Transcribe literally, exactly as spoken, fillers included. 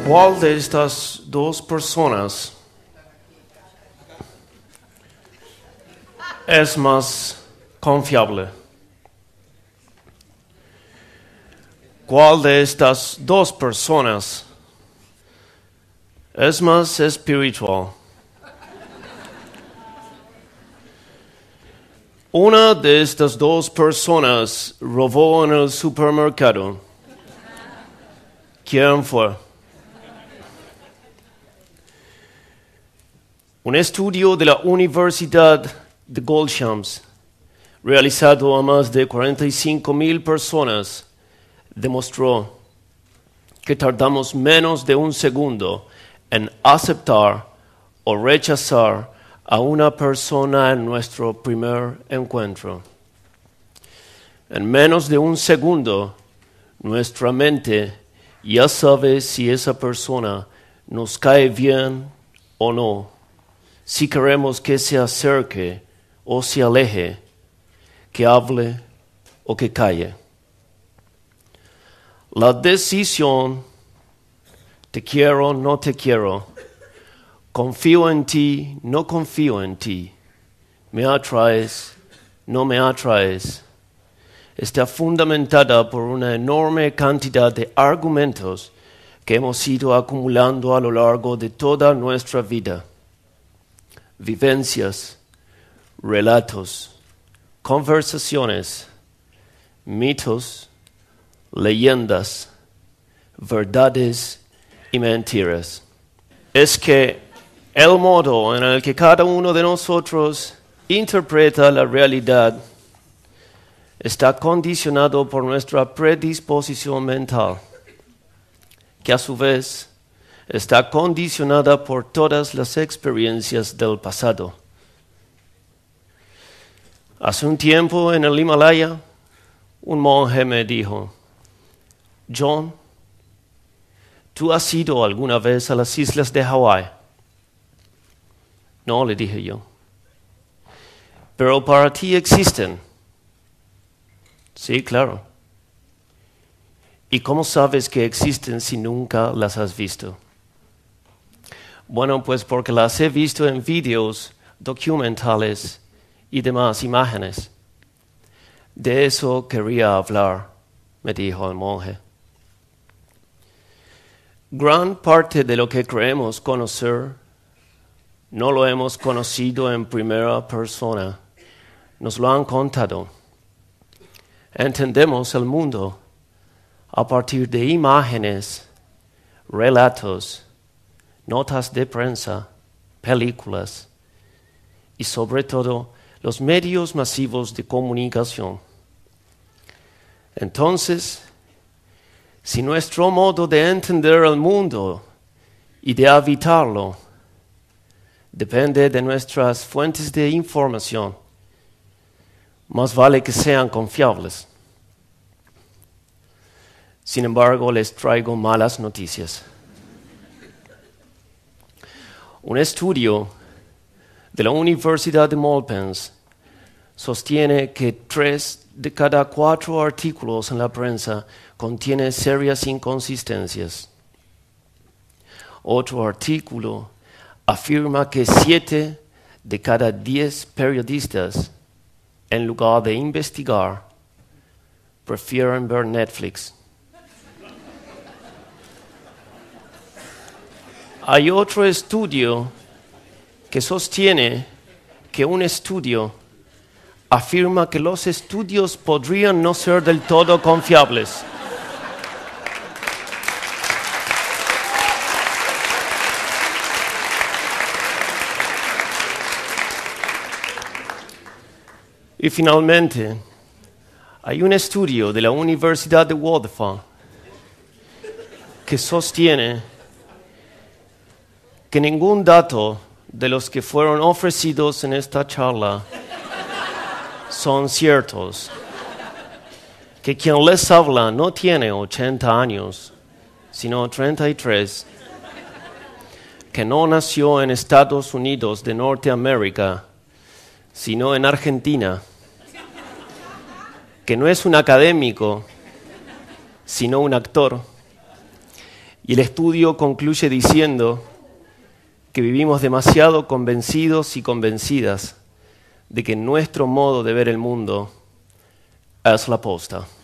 ¿Cuál de estas dos personas es más confiable? ¿Cuál de estas dos personas es más espiritual? Una de estas dos personas robó en el supermercado. ¿Quién fue? Un estudio de la Universidad de Goldshams, realizado a más de cuarenta y cinco mil personas, demostró que tardamos menos de un segundo en aceptar o rechazar a una persona en nuestro primer encuentro. En menos de un segundo, nuestra mente ya sabe si esa persona nos cae bien o no, si queremos que se acerque o se aleje, que hable o que calle. La decisión, te quiero, no te quiero, confío en ti, no confío en ti, me atraes, no me atraes, está fundamentada por una enorme cantidad de argumentos que hemos ido acumulando a lo largo de toda nuestra vida. Vivencias, relatos, conversaciones, mitos, leyendas, verdades y mentiras. Es que el modo en el que cada uno de nosotros interpreta la realidad está condicionado por nuestra predisposición mental, que a su vez está condicionada por todas las experiencias del pasado. Hace un tiempo en el Himalaya, un monje me dijo: John, ¿tú has ido alguna vez a las islas de Hawái? No, le dije yo. Pero para ti existen. Sí, claro. ¿Y cómo sabes que existen si nunca las has visto? Bueno, pues porque las he visto en vídeos documentales y demás imágenes. De eso quería hablar, me dijo el monje. Gran parte de lo que creemos conocer no lo hemos conocido en primera persona, nos lo han contado. Entendemos el mundo a partir de imágenes, relatos, notas de prensa, películas y sobre todo los medios masivos de comunicación. Entonces, si nuestro modo de entender el mundo y de habitarlo depende de nuestras fuentes de información, más vale que sean confiables. Sin embargo, les traigo malas noticias. Un estudio de la Universidad de Malpensa sostiene que tres de cada cuatro artículos en la prensa contienen serias inconsistencias. Otro artículo afirma que siete de cada diez periodistas, en lugar de investigar, prefieren ver Netflix. Hay otro estudio que sostiene que un estudio afirma que los estudios podrían no ser del todo confiables. Y finalmente, hay un estudio de la Universidad de Waterford que sostiene que ningún dato de los que fueron ofrecidos en esta charla son ciertos, que quien les habla no tiene ochenta años, sino treinta y tres, que no nació en Estados Unidos de Norteamérica, sino en Argentina, que no es un académico, sino un actor, Y el estudio concluye diciendo que vivimos demasiado convencidos y convencidas de que nuestro modo de ver el mundo es la posta.